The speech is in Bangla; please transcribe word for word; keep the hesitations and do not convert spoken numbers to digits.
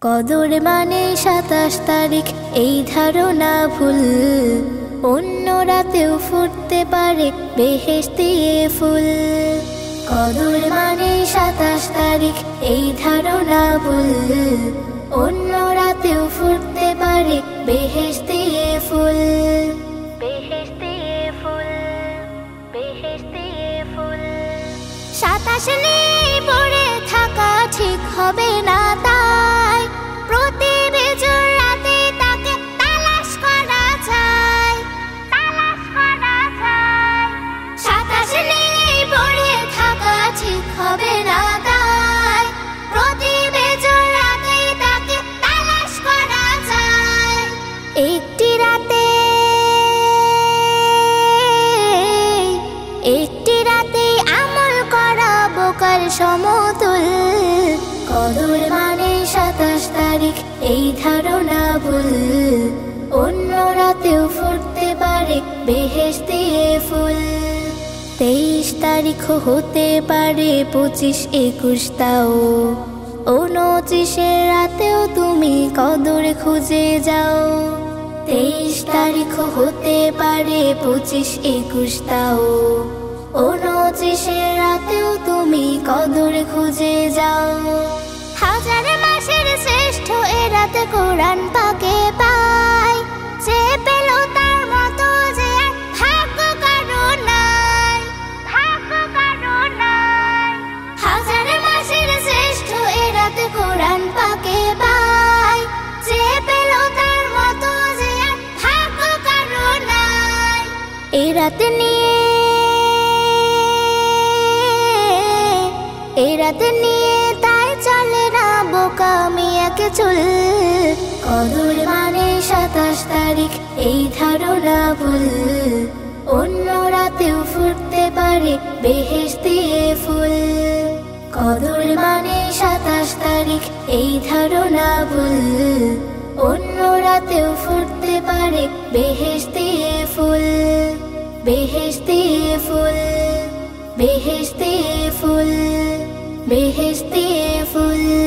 কদর মানে সাতাশ তারিখ এই ধারণা ভুল, অন্য রাতেও ফুটতে পারে বেহেশতে ফুল। কদর মানে সাতাশ তারিখ এই ধারণা ভুল, অন্য রাতেও ফুটতে পারে বেহেশতে ফুল। বেহেশতে ফুল, বেহেশতে ফুল। সাতাশ নেই পড়ে থাকা ঠিক হবে না, তাই প্রতি বেজোড় রাতে তাকে তালাশ করা যায়, তালাশ করা যায়। সাতাশ নেই পড়ে থাকা ঠিক হবে না, তাই প্রতি বেজোড় রাতে তাকে তালাশ করা যায়। একটি রাতে একটি রাতে আমল করা বোকার সমতুল। কদর মানে সাতাশ তারিখ এই ধারণা ভুল, অন্য রাতেও ফুটতে পারে বেহেশতে ফুল। তেইশ তারিখ হতে পারে পঁচিশ একুশ, তাও উনচিশের রাতেও তুমি কদর খুঁজে যাও। তেইশ তারিখ হতে পারে পঁচিশ একুশ, তাও উনচিশের রাতেও তুমি কদর খুঁজে যাও। হাজার মাসের শ্রেষ্ঠ এ রাতে কোরআন পাকে পায়, যে পেল তার মতো যে ভাগ্য কারো নাই, ভাগ্য কারো নাই। হাজার মাসের শ্রেষ্ঠ এ রাতে কোরআন পাকে পায়, যে পেল তার মতো যে ভাগ্য কারো নাই। এ রাতে নিয়ে এ রাতে নিয়ে তাই চলে না বোকামি একে চুল। কদর মানে সাতাশ তারিখ এই ধারণা ভুল, অন্য রাতেও ফুটতে পারে বেহেশতে ফুল। কদর মানে সাতাশ তারিখ এই ধারণা ভুল, অন্য রাতেও ফুটতে পারে বেহেশতে ফুল। বেহেশতে ফুল, বেহেশতে ফুল, বেহেশতে ফুল।